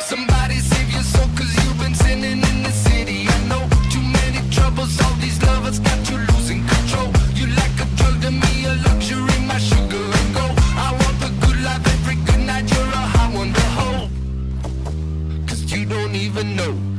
Somebody save your soul, cause you've been sinning in the city. I know too many troubles, all these lovers got you losing control. You like a drug to me, a luxury, my sugar and gold. I want the good life every good night, you're a high one to hold, cause you don't even know.